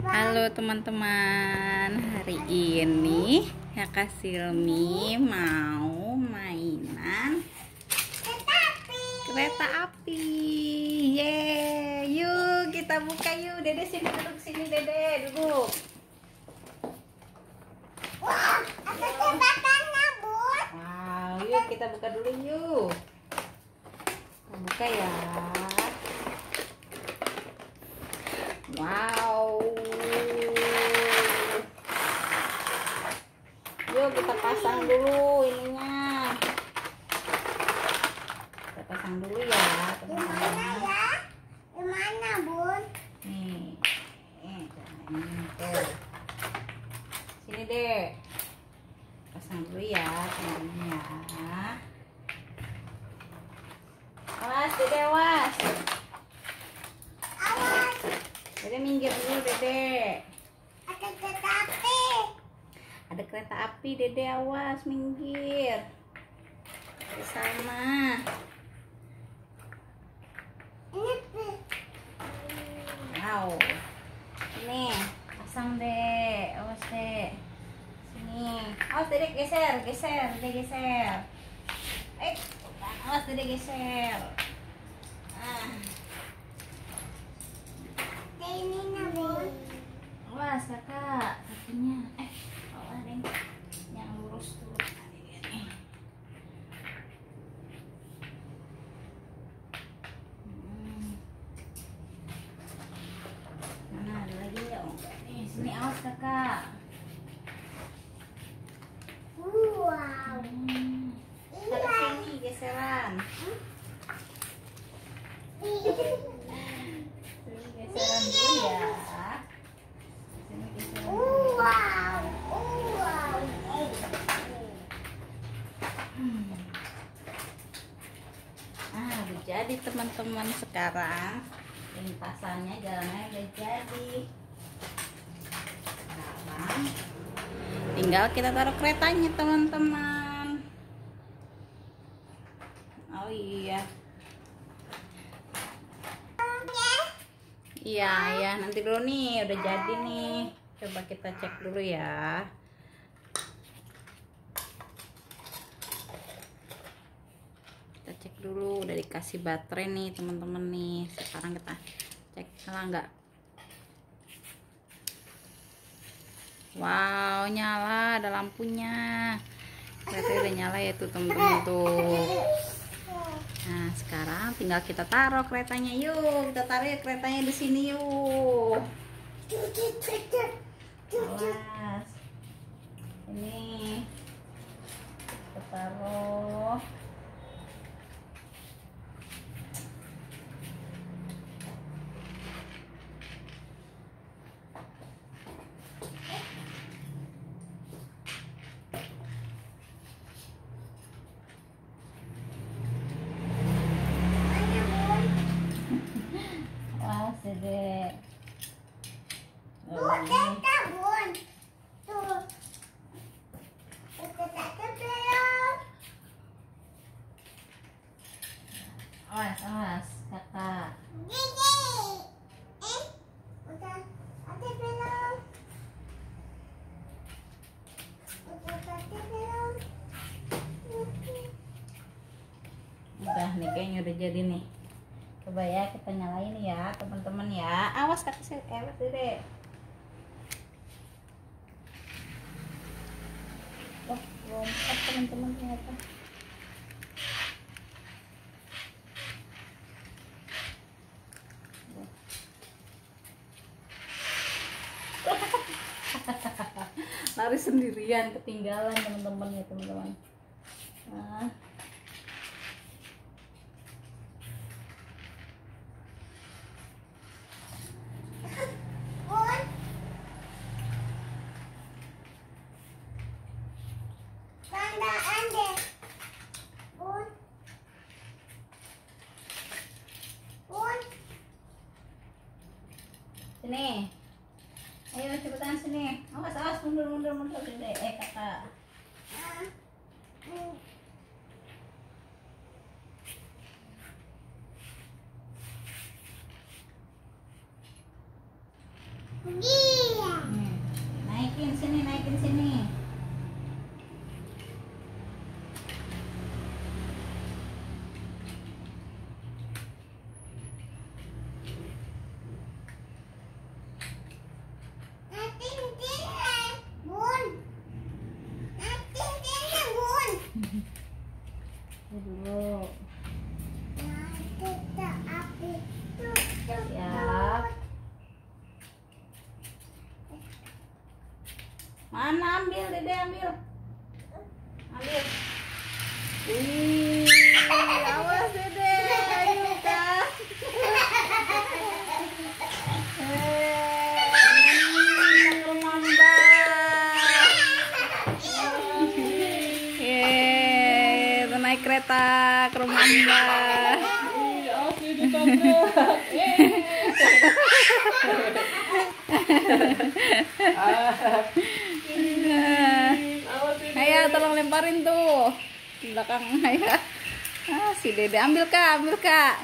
Halo teman-teman, hari ini Kakak Silmi mau mainan kereta api. Yeay, yuk kita buka yuk. Dede sini duduk, sini Dede duduk. Wah, ada tembakannya, Bun. Wow, yuk kita buka dulu yuk. Kita buka ya. Wow. Yuk kita pasang dulu ininya. Kita pasang dulu ya, Gimana teman-teman. ya? Gimana, Bun? Nih, tuh. Sini deh. Pasang dulu ya, teman-teman ya. Awas, Dede, awas. Awas, Dede minggir dulu, Dede. ada kereta api. Ada kereta api, Dede, awas, minggir. Di sana. Ini Wow. Ini pasang deh, awas deh. Sini. Awas Dede geser, Dede geser. Awas Dede geser. Ah, ini nih, Bun. awas kakak, kakinya. Awas deh. Yang lurus dulu. Nih. Mana ada lagi ya? Nih, sini awas kakak. Wow. Taruh sini geseran. Sini geseran dulu ya. Sini geseran dulu. Wow. Wow. Udah jadi teman-teman sekarang. Lintasannya jalannya udah jadi. Sekarang tinggal kita taruh keretanya teman-teman. Oh iya. Iya ya, nanti dulu nih udah jadi nih. Coba kita cek dulu ya. Kita cek dulu, udah dikasih baterai nih teman-teman nih. Sekarang kita cek nyala nggak. Wow, nyala, ada lampunya. Kereta udah nyala ya tuh teman-teman tuh. Nah, sekarang tinggal kita taruh keretanya yuk. Kita taruh ya keretanya di sini yuk. Awas. Ini kita taruh. Awas Dede. Tuh, kereta, Bun. Tuh. Kereta belum. Awas kakak. Gigi. Udah ada belum? Udah ada belum? Udah nih kayaknya udah jadi nih. Coba ya kita nyalain ya teman-teman ya. Awas kakak saya Dede. Wah, lompat teman-teman ternyata. Lari sendirian, ketinggalan teman-teman ya teman-teman. Nah. Bun. Tandaan deh. Bun. Bun. Sini. Ayo cepetan sini. Awas mundur Dede. Kakak. Gigi. Mana ambil, Dede ambil. Ambil. Wih, awas Dede, ayo Kak. Ke Mamba. Kita naik kereta ke rumah Mbak. Ayo tolong lemparin tuh di belakang ayah. Si Dede ambil Kak, ambil Kak.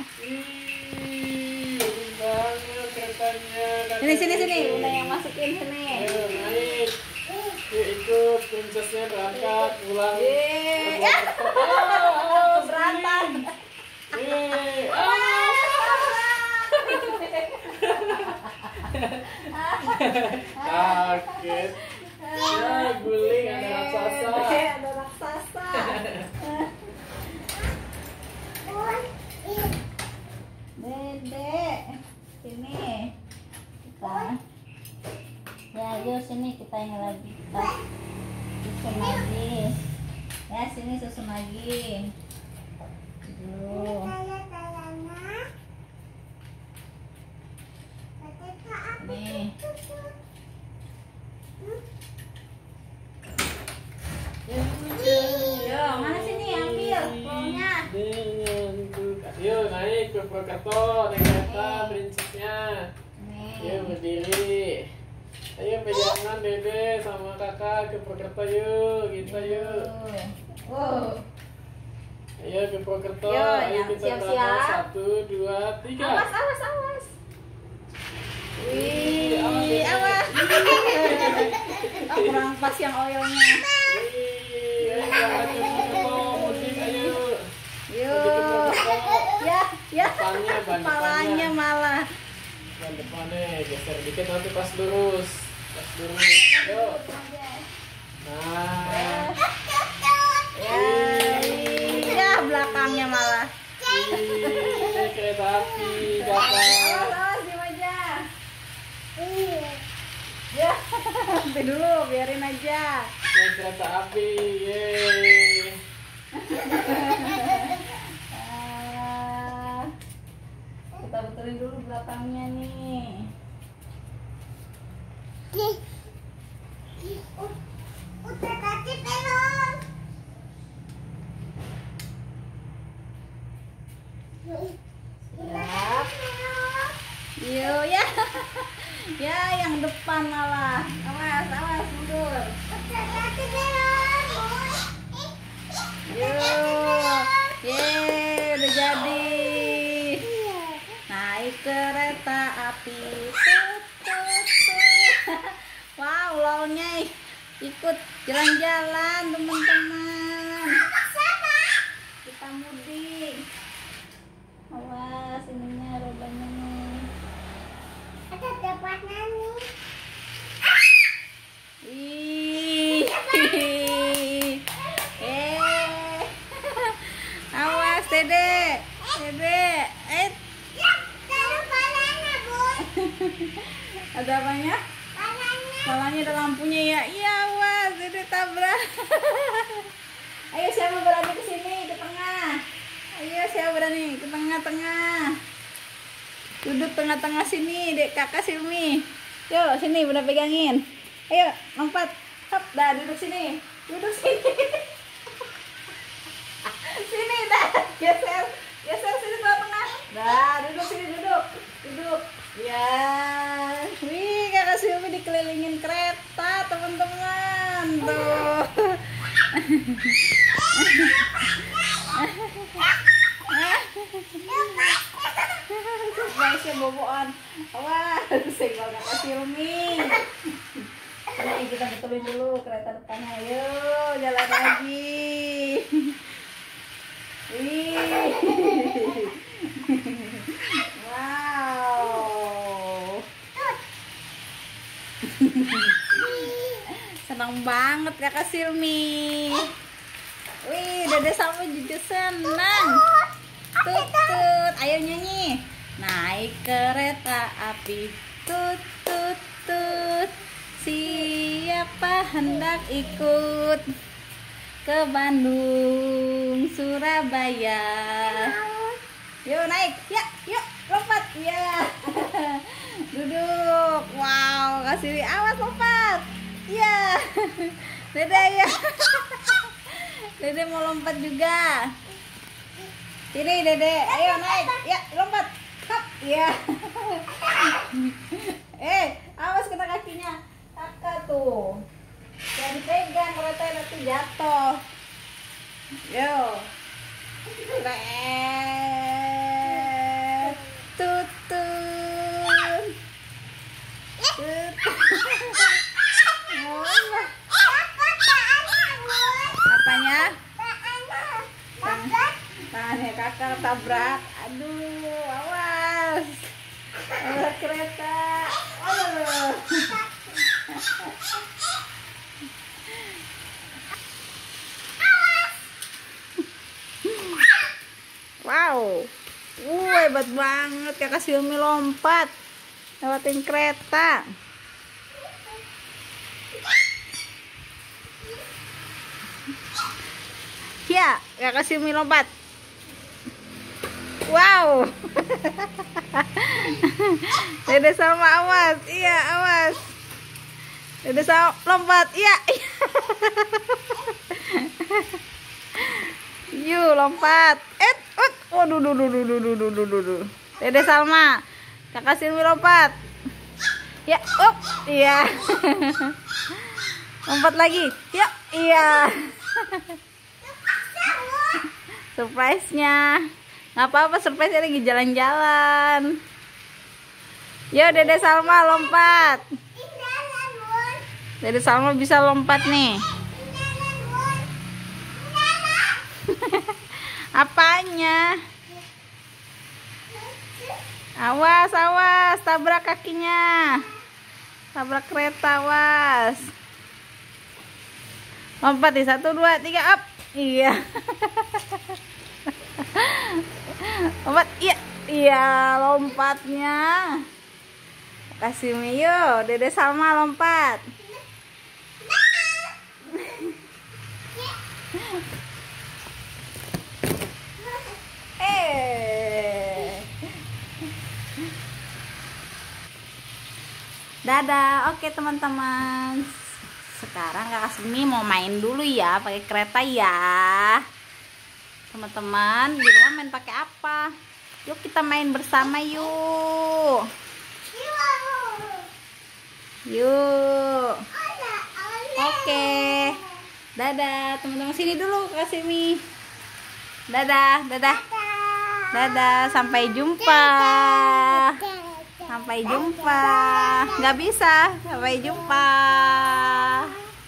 Sini, udah yang masukin sini. Ayo naik. Yuk ikut princessnya berangkat pulang. Berantan. Kaget. Ya guling ada raksasa. Ada raksasa. Dede, sini kita. Ya, yuk sini kita yang lagi. Kita susun lagi. Ya, sini susun lagi. Tuh. Nih. Yo, mana sini ambil pulangnya. Yuk naik ke Purwokerto naik kereta princessnya. Nih. Yuk berdiri. Ayo pegangan Dede sama kakak ke Purwokerto yuk. Kita yuk. Wow. Ayo ke Purwokerto. Yo, Ayo kita siap-siap. berangkat 1, 2, 3. Awas. Wih, Wih, awas. Kurang pas yang oilnya. Ayo berangkat ke Purwokerto. Mudik ayo. Yuk. Ya. Depannya, ban Kepalanya depannya. malah. Ban depannya geser dikit nanti pas lurus. Yuk. Nah. Ya, belakangnya malah. Wih, kereta api Awas, datang. diem aja. Ya, nanti dulu, biarin aja. Naik kereta api. Yeay. Kita betulin dulu belakangnya nih. Udah kasih belum? Siap. Yuk ya. Ya, yang depan malah. Awas, mundur. Udah kasih belum? Yuk. Yeay, udah jadi. Naik kereta api. Tut. Wow, lawannya ikut jalan-jalan teman-teman. Kita mudik. Awas ininya rodanya nih. Ada dapatnya nih. Ih. Awas Dede. Taruh palanya, Bun. Ada apanya? Palanya. Palanya ada lampunya ya. Iya, awas Dede tabrak. Ayo siapa berani ke sini ke tengah? Ayo siapa berani ke tengah-tengah? Duduk tengah-tengah sini, Dek Kakak Silmi. Yuk, sini Bunda pegangin. Ayo, lompat. Hop, dah duduk sini. Duduk sini. Sini dah. Geser sini tengah. Dah, duduk sini, duduk. Ya. Wih, Kakak Silmi dikelilingin kereta, teman-teman. Tuh. Guys, boboan. Awas, senggol Kakak Silmi. Ini kita betulin dulu kereta depannya. Ayo, jalan lagi. Wih. Wow. Senang banget Kakak Silmi. Wih, Dede sama juga senang. Tut. Ayo nyanyi. Naik kereta api. Tut. Siap Papa hendak ikut ke Bandung, Surabaya. Yuk naik, ya, yuk lompat, ya. Duduk, wow, kasih awas lompat, ya. Dede ya, Dede mau lompat juga. Sini Dede, ayo naik, ya lompat, hop, ya. Awas kena kakinya kakak tuh. Jangan pegang, kereta nanti jatuh. Yo. Keren. Tutun. Apanya? Tangannya kakak tabrak. Aduh, awas. Awas kereta. Aduh. Wow, hebat banget kakak Silmi lompat lewatin kereta. Ya, kakak Silmi lompat. Wow. Dede Salma awas, iya awas. Dede Salma lompat, iya. Yuk lompat. Waduh, Dede Salma, kakak Silmi lompat. Ya, iya. Lompat lagi. Ya, iya. Surprise-nya. Nggak apa-apa, surprise lagi jalan-jalan. Yo, Dede Salma lompat. Dede Salma bisa lompat nih. Apanya? Awas, awas, tabrak kakinya. Tabrak kereta, awas. Lompat di 1, 2, 3, up. Iya. Lompat, iya. Iya, lompatnya. Kasih Mio, Dede Salma lompat. Dadah, oke teman-teman. Sekarang kakak Silmi mau main dulu ya, pakai kereta ya. Teman-teman, di rumah main pakai apa? Yuk kita main bersama yuk. Yuk. Oke. Dadah, teman-teman sini dulu kakak Silmi. Dadah, dadah. Dadah, sampai jumpa. Sampai jumpa. Nggak bisa. Sampai jumpa.